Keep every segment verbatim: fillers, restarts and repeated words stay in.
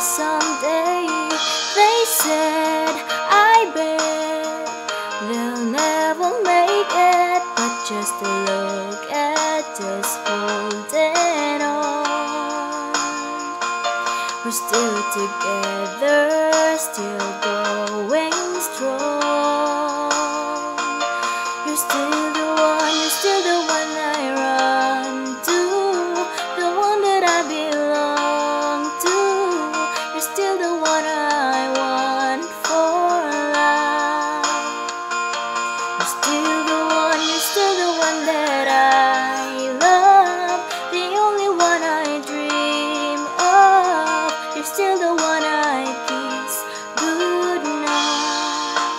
someday. They said, I bet they'll never make it, but just to look at us holding on. We're still together, still going strong. You're still the one, you're still the one I run to, the one that I belong to. You're still the one I want for life. You're still the one, you're still the one that I love, the only one I dream of. You're still the one I kiss goodnight.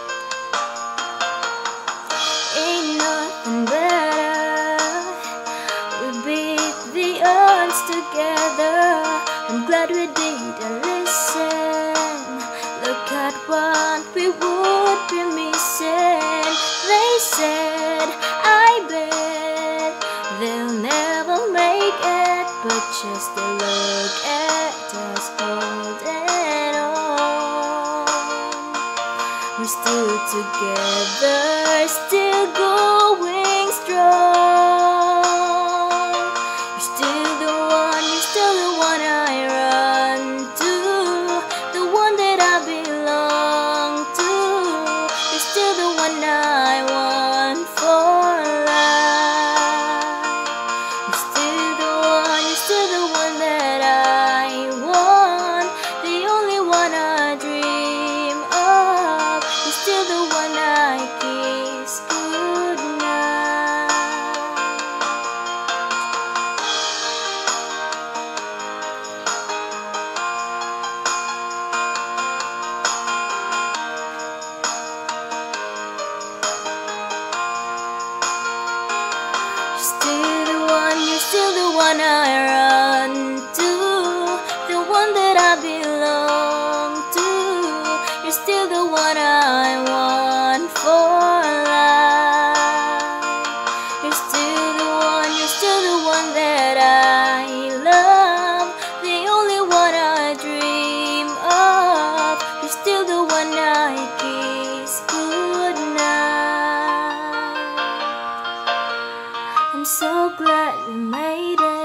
Ain't nothing better, we beat the odds together. I'm glad we didn't listen. Look at what we would be missing. They said, I bet they'll never make it, but just to look at us holding on. We're still together, still going strong. You're still the one, you're still the one I run to, the one that I belong to. You're still the one I want for life. You're still the one, you're still the one that I want, the only one I dream of. You're still the one I kiss goodnight. Still the one, you're still the one I run to, the one that I belong to. You're still the one I want for life. You're still the one, you're still the one that I love, the only one I dream of. You're still the one I kiss goodnight. I'm so glad we made it.